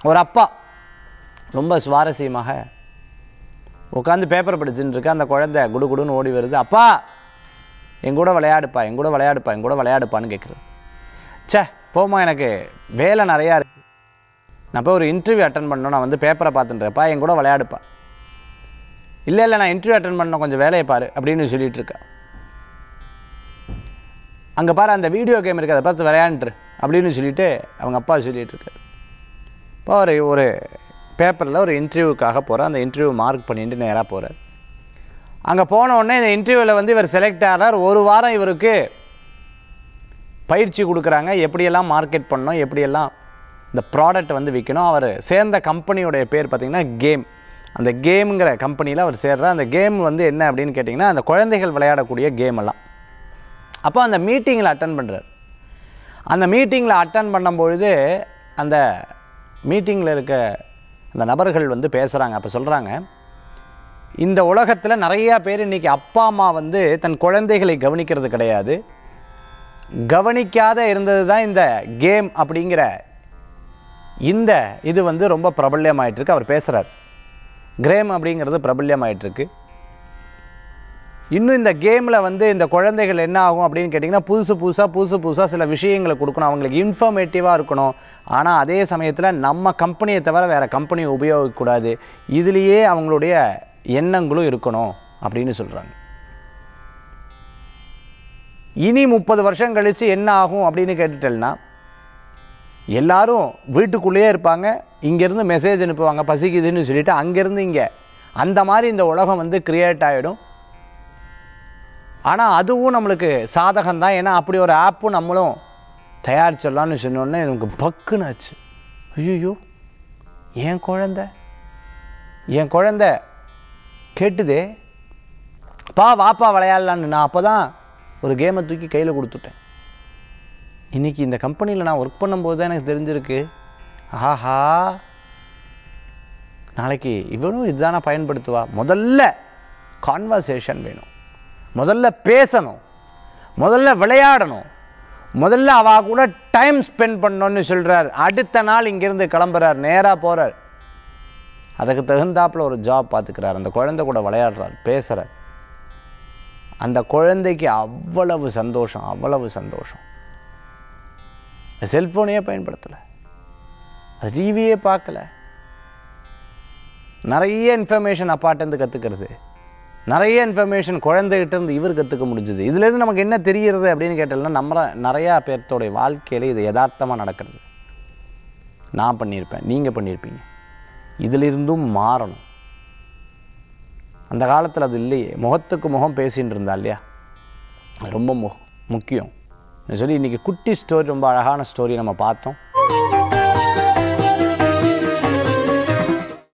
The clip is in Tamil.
ஒரு அப்பா ரொம்ப சுவாரஸ்யமாக உட்காந்து பேப்பர் படிச்சுட்டு இருக்கு. அந்த குழந்தை குடுகுடுன்னு ஓடி வருது. அப்பா என் கூட விளையாடுப்பா, என் கூட விளையாடுப்பா, என் கூட விளையாடுப்பான்னு கேட்குறது. சே போமா, எனக்கு வேலை நிறையா இருக்குது, நான் போய் ஒரு இன்டர்வியூ அட்டன் பண்ணணும், நான் வந்து பேப்பரை பார்த்துட்டுருப்பா, என் கூட விளையாடுப்பா. இல்லை இல்லை நான் இன்டர்வியூ அட்டன் பண்ணணும், கொஞ்சம் வேலையை பாரு அப்படின்னு சொல்லிட்டு இருக்கா. அங்கே பாரு அந்த வீடியோ கேம் இருக்குது, அதை பார்த்து விளையாண்டுரு அப்படின்னு சொல்லிட்டு அவங்க அப்பா சொல்லிகிட்டு இருக்காரு. இப்போ ஒரு பேப்பரில் ஒரு இன்டர்வியூக்காக போகிறார். அந்த இன்டர்வியூ மார்க் பண்ணிட்டு நேராக போகிறார். அங்கே போன உடனே இந்த இன்டர்வியூவில் வந்து இவர் செலக்ட் ஆகிறார். ஒரு வாரம் இவருக்கு பயிற்சி கொடுக்குறாங்க, எப்படியெல்லாம் மார்க்கெட் பண்ணணும், எப்படியெல்லாம் இந்த ப்ராடக்ட் வந்து விற்கணும். அவர் சேர்ந்த கம்பெனியோடைய பேர் பார்த்திங்கன்னா கேம். அந்த கேமுங்கிற கம்பெனியில் அவர் சேர்றார். அந்த கேம் வந்து என்ன அப்படின்னு கேட்டிங்கன்னா அந்த குழந்தைகள் விளையாடக்கூடிய கேம் எல்லாம். அப்போ அந்த மீட்டிங்கில் அட்டன் பண்ணுறார். அந்த மீட்டிங்கில் அட்டன் பண்ணும்பொழுது அந்த மீட்டிங்கில் இருக்க அந்த நபர்கள் வந்து பேசுகிறாங்க. அப்போ சொல்கிறாங்க, இந்த உலகத்தில் நிறையா பேர் இன்றைக்கி அப்பா அம்மா வந்து தன் குழந்தைகளை கவனிக்கிறது கிடையாது, கவனிக்காத இருந்தது தான் இந்த கேம் அப்படிங்கிற இந்த இது வந்து ரொம்ப பிரபல்யமாயிட்டிருக்கு. அவர் பேசுகிறார், கேம் அப்படிங்கிறது பிரபல்யமாயிட்டிருக்கு. இன்னும் இந்த கேமில் வந்து இந்த குழந்தைகள் என்ன ஆகும் அப்படின்னு கேட்டிங்கன்னா புதுசு புதுசாக சில விஷயங்களை கொடுக்கணும், அவங்களுக்கு இன்ஃபர்மேட்டிவாக இருக்கணும். ஆனால் அதே சமயத்தில் நம்ம கம்பெனியை தவிர வேறு கம்பெனியை உபயோகிக்கக்கூடாது, இதுலேயே அவங்களுடைய எண்ணங்களும் இருக்கணும் அப்படின்னு சொல்கிறாங்க. இனி 30 வருஷம் கழித்து என்ன ஆகும் அப்படின்னு கேட்டுட்டேன்னா எல்லாரும் வீட்டுக்குள்ளேயே இருப்பாங்க, இங்கேருந்து மெசேஜ் அனுப்புவாங்க பசிக்குதுன்னு சொல்லிவிட்டு, அங்கேருந்து இங்கே அந்த மாதிரி இந்த உலகம் வந்து கிரியேட் ஆகிடும். ஆனால் அதுவும் நம்மளுக்கு சாதகம் தான். ஏன்னா அப்படி ஒரு ஆப்பும் நம்மளும் தயாரிச்சிடலான்னு சொன்னோன்னே எனக்கு பக்குன்னு ஆச்சு. ஐயோ என் குழந்தை கேட்டுதே, வாப்பா விளையாடலான்னு. நான் அப்போ தான் ஒரு கேமை தூக்கி கையில் கொடுத்துட்டேன். இன்றைக்கி இந்த கம்பெனியில் நான் ஒர்க் பண்ணும்போது தான் எனக்கு தெரிஞ்சிருக்கு, ஆஹா நாளைக்கு இவனும் இதுதானே பயன்படுத்துவா. முதல்ல கான்வர்சேஷன் வேணும், முதல்ல பேசணும், முதல்ல விளையாடணும், முதல்ல அவ கூட டைம் ஸ்பெண்ட் பண்ணணும்னு சொல்கிறார். அடுத்த நாள் இங்கேருந்து கிளம்புறார், நேராக போகிறார். அதுக்கு தகுந்தாப்பில் ஒரு ஜாப் பார்த்துக்கிறார். அந்த குழந்தை கூட விளையாடுறார், பேசுகிறார். அந்த குழந்தைக்கு அவ்வளவு சந்தோஷம், அவ்வளவு சந்தோஷம். செல்ஃபோனையே பயன்படுத்தலை, டிவியே பார்க்கல, நிறைய இன்ஃபர்மேஷன் அப்பாட்டேருந்து கற்றுக்கிறது, நிறைய இன்ஃபர்மேஷன் குழந்தைகிட்டேருந்து இவர் கற்றுக்க முடிஞ்சுது. இதுலேருந்து நமக்கு என்ன தெரிகிறது அப்படின்னு கேட்டோம்னா நம்ம நிறையா பேர்த்தோடைய வாழ்க்கையில் இது யதார்த்தமாக நடக்கிறது. நான் பண்ணியிருப்பேன், நீங்கள் பண்ணியிருப்பீங்க. இதிலிருந்தும் மாறணும். அந்த காலத்தில் அது இல்லையே, முகத்துக்கு முகம் பேசின்னு இருந்தா இல்லையா, ரொம்ப முக்கியம் சொல்லி இன்றைக்கி குட்டி ஸ்டோரி, ரொம்ப அழகான ஸ்டோரி நம்ம பார்த்தோம்.